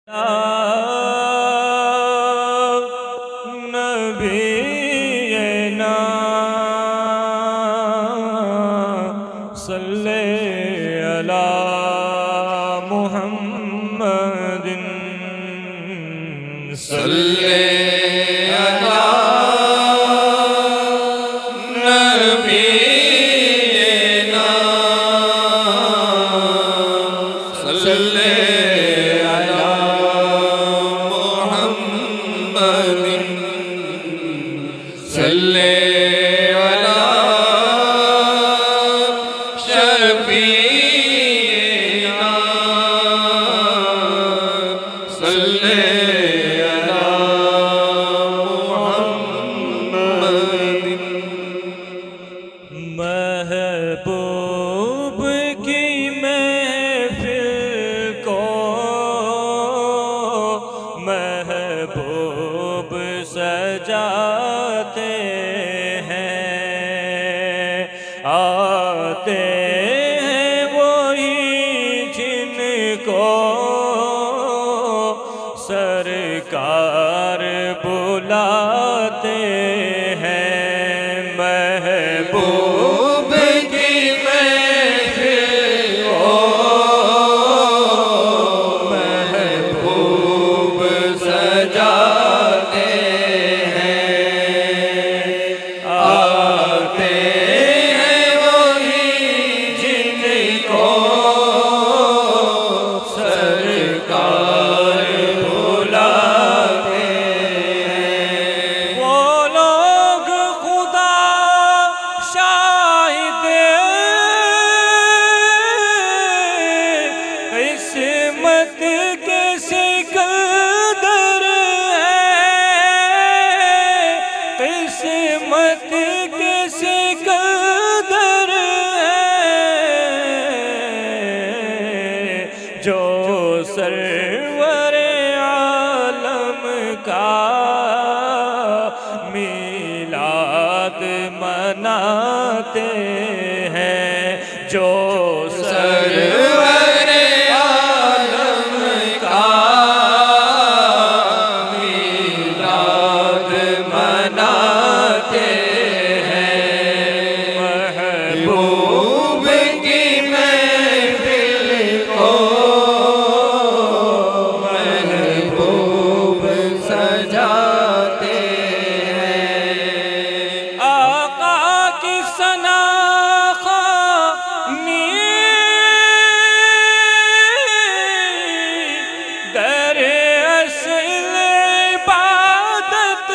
नबीना सल्ले अला मुहम्मदिन सल्ले अला नबीना सल्ले अला मुहम्मदिन सल्ले अला शफीना सल्ले अला मुहम्मदिन। महबूब की महफिल को महबूब सजाते हैं, आते हैं वही जिनको सरकार बुलाते हैं। महबूब की महफिल को महबूब सजाते हैं, आते हैं वही जिनको सरकार बुलाते हैं। वो लोग खुदा शाहिद किस्मत के सिकंदर है, किस्मत के सिकंदर है, जो सरवरे आलम का मिलाद मनाते हैं, जो सरवरे आलम का मिलाद मनाते हैं। महबूब की महफिल को महबूब सजाते हैं। आका की सना दर असल इबादत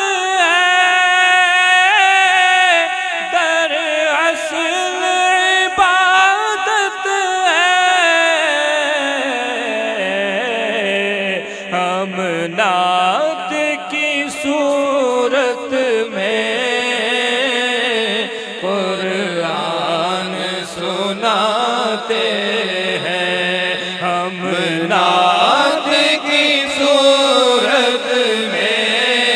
है, दर असल इबादत है। हम नात की सूरत में कुरान सुनाते हैं, हम नात की सूरत में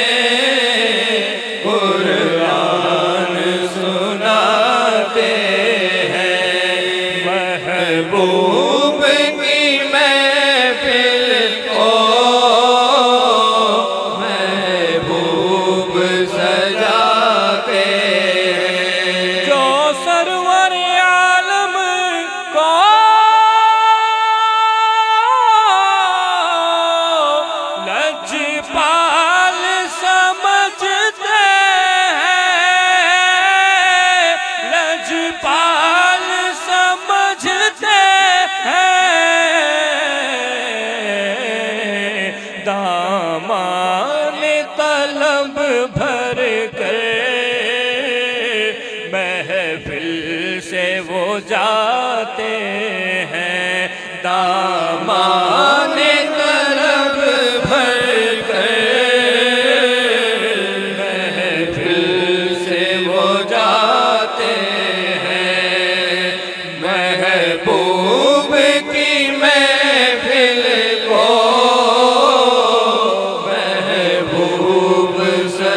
कुरान सुनाते हैं। महबूब की महफिल को महबूब सजाते हैं, जो सरवर आलम को लजपाल समझते हैं, लजपाल समझते हैं। दामान तलब भर कर महफिल से वो जाते हैं, दामान तलब भर कर महफिल से वो जाते हैं। महबूब की महफिल को महबूब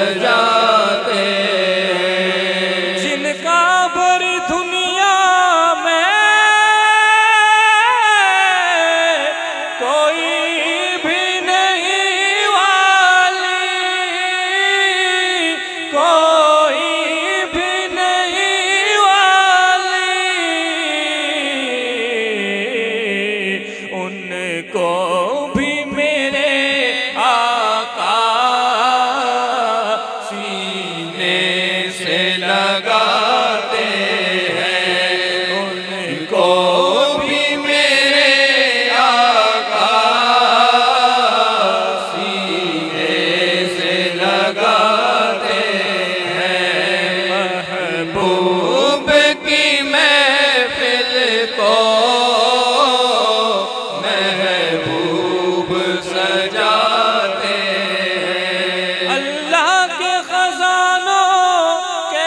सजाते हैं। अल्लाह के खजानों के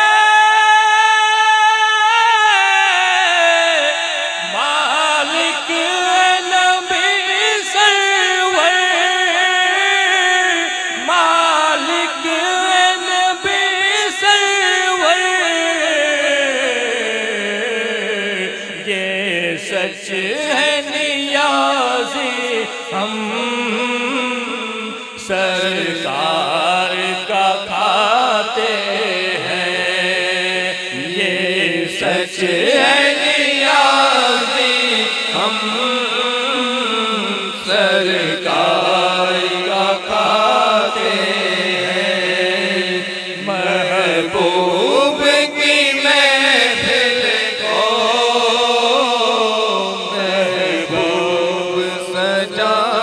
मालिक नबी सरवर, मालिक नबी सरवर, ये सच है नियाज़ी हम सरकार का खाते हैं। ये सच है नियाज़ी हम सरकार का खाते हैं। महबूब की महफिल को महबूब सजा